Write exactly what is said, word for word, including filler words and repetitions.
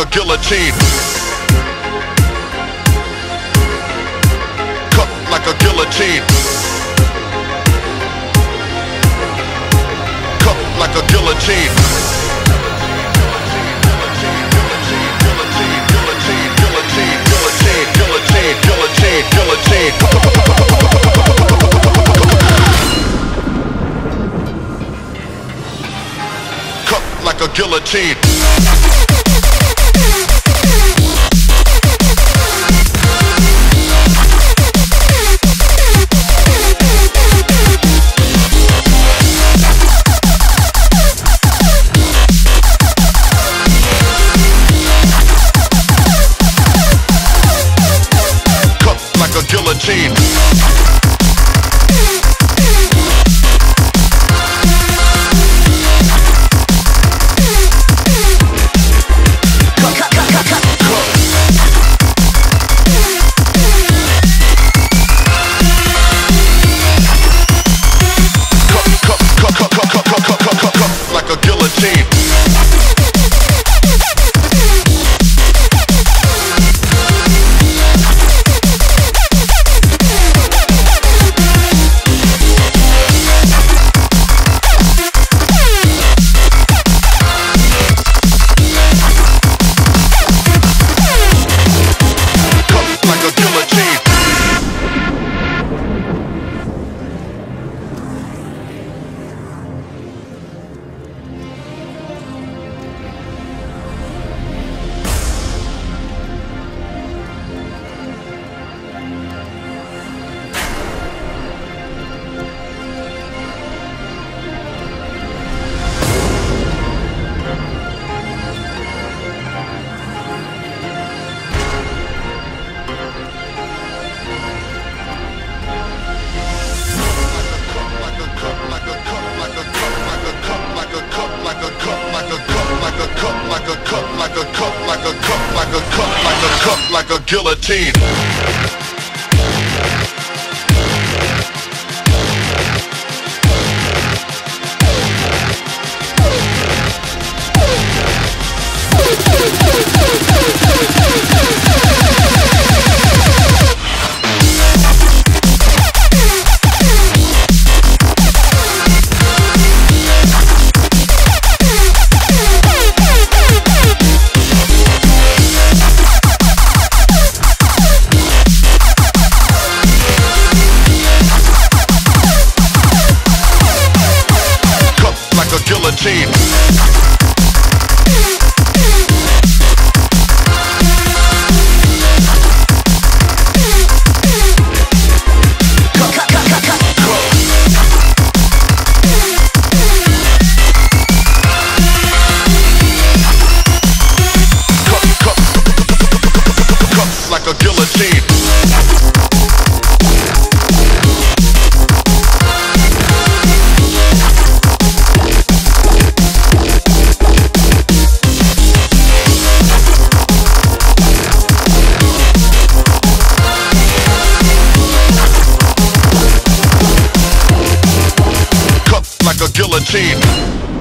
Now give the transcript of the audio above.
guillotine. Cut like a guillotine. Cut like a guillotine. Guillotine, guillotine, guillotine, guillotine, guillotine, guillotine, cut like a guillotine. Guillotine. Cut, cut, cut, cut, cut. Cut, cut, cut, cut, cut, cut, cut, cut, cut, cut, cut, like a guillotine. Like a guillotine. Guillotine. Cut, cut, cut, cut, cut. Cut, cut, cut like a guillotine. Like a guillotine.